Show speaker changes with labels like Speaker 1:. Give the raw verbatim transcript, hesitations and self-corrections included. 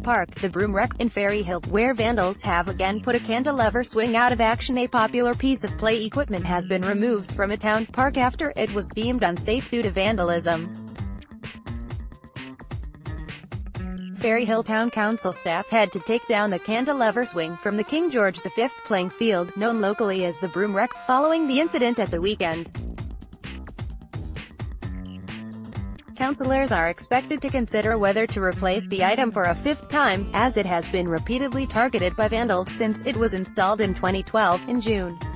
Speaker 1: Park, the Broom Wreck, in Ferry Hill, where vandals have again put a cantilever swing out of action. A popular piece of play equipment has been removed from a town park after it was deemed unsafe due to vandalism. Ferry Hill Town Council staff had to take down the cantilever swing from the King George the Fifth playing field, known locally as the Broom Wreck, following the incident at the weekend. Councillors are expected to consider whether to replace the item for a fifth time, as it has been repeatedly targeted by vandals since it was installed in twenty twelve, in June.